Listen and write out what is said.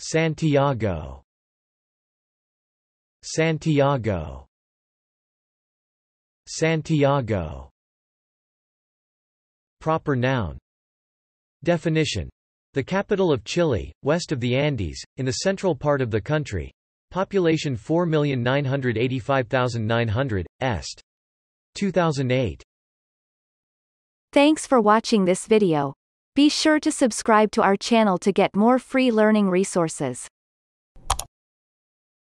Santiago. Santiago. Santiago. Proper noun. Definition. The capital of Chile, west of the Andes, in the central part of the country. Population 4,985,900, Est. 2008. Thanks for watching this video. Be sure to subscribe to our channel to get more free learning resources.